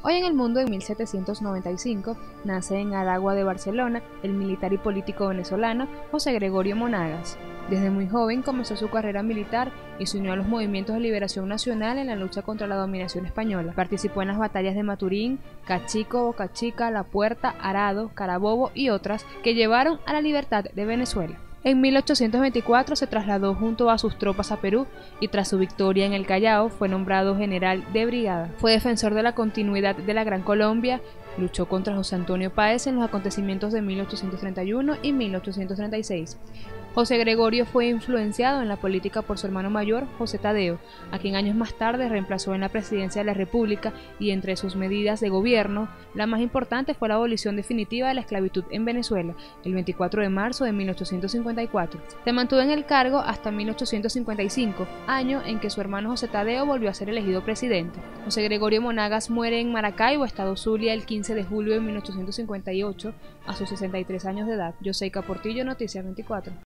Hoy en el mundo, en 1795, nace en Aragua de Barcelona el militar y político venezolano José Gregorio Monagas. Desde muy joven comenzó su carrera militar y se unió a los movimientos de liberación nacional en la lucha contra la dominación española. Participó en las batallas de Maturín, Cachico, Boca Chica, La Puerta, Arado, Carabobo y otras que llevaron a la libertad de Venezuela. En 1824 se trasladó junto a sus tropas a Perú y tras su victoria en el Callao fue nombrado general de brigada. Fue defensor de la continuidad de la Gran Colombia, luchó contra José Antonio Páez en los acontecimientos de 1831 y 1836. José Gregorio fue influenciado en la política por su hermano mayor, José Tadeo, a quien años más tarde reemplazó en la presidencia de la República, y entre sus medidas de gobierno, la más importante fue la abolición definitiva de la esclavitud en Venezuela, el 24 de marzo de 1854. Se mantuvo en el cargo hasta 1855, año en que su hermano José Tadeo volvió a ser elegido presidente. José Gregorio Monagas muere en Maracaibo, estado Zulia, el 15 de julio de 1858, a sus 63 años de edad. Yoseika Portillo, Noticias 24.